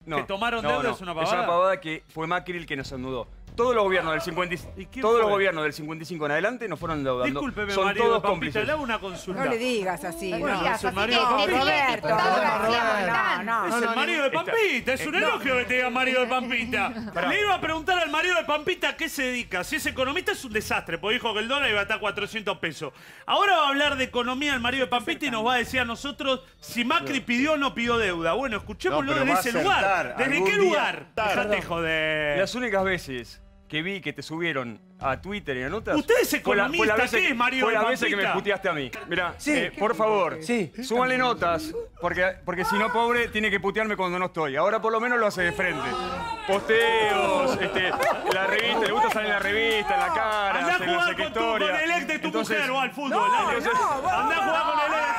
No, que tomaron deuda es una pavada. Es una pavada que fue Macri el que nos endeudó. Todos los gobiernos del 55 en adelante nos fueron endeudando. Discúlpeme, son marido de todos Pampita, cómplices. le hago una consulta. No le digas así, No no. le digas es el así marido de que Pampita. Roberto, No. Es el marido de Pampita, es un elogio que te diga marido de Pampita. Le iba a preguntar al marido de Pampita a qué se dedica. Si es economista es un desastre, porque dijo que el dólar iba a estar a 400 pesos. Ahora va a hablar de economía el marido de Pampita y nos va a decir a nosotros si Macri pidió o no pidió deuda. Bueno, escuchémoslo desde ese lugar. ¿Desde qué lugar? Dejate joder. Las únicas veces que vi que te subieron a Twitter y a notas... ¿Usted es economista? ¿Qué es marido Fue de la vez que me Pampita? puteaste a mí. Mirá, por favor, súbanle notas, porque si no, pobre, tiene que putearme cuando no estoy. Ahora por lo menos lo hace de frente. Posteos, la revista, le gusta salir en la revista, en la cara, Andá a en la jugar con el ex de tu mujer o al fútbol. Andá a jugar con el ex.